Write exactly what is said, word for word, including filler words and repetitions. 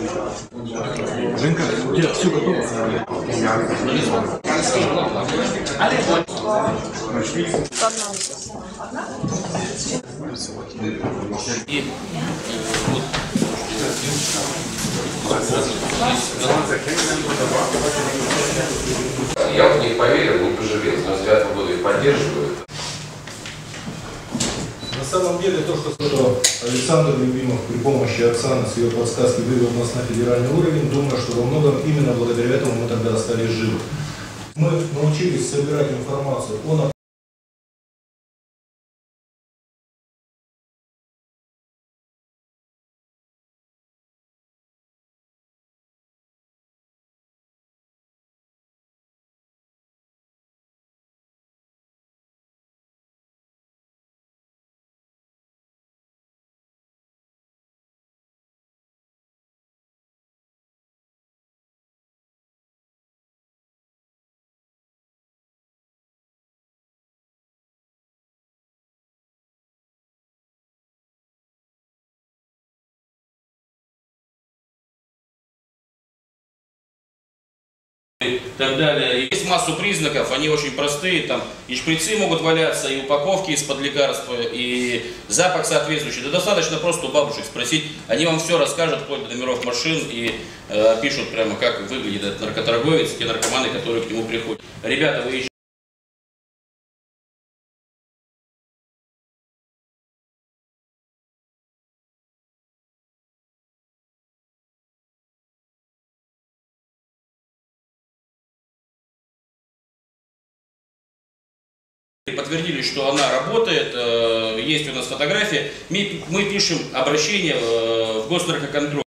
Женька, у тебя все готово? И вот. Я в них поверил, не пожалел. На взгляд года их поддерживают. На самом деле то, что Александр Любимов при помощи Оксаны с ее подсказки вывел нас на федеральный уровень, думаю, что во многом именно благодаря этому мы тогда остались живы. Мы научились собирать информацию о И так далее. Есть массу признаков, они очень простые, там и шприцы могут валяться, и упаковки из-под лекарства, и запах соответствующий. Да достаточно просто у бабушек спросить, они вам все расскажут, вплоть до номеров машин, и э, пишут прямо, как выглядит этот наркоторговец, те наркоманы, которые к нему приходят. Ребята, вы подтвердили, что она работает, есть у нас фотографии, мы пишем обращение в госнаркоконтроль.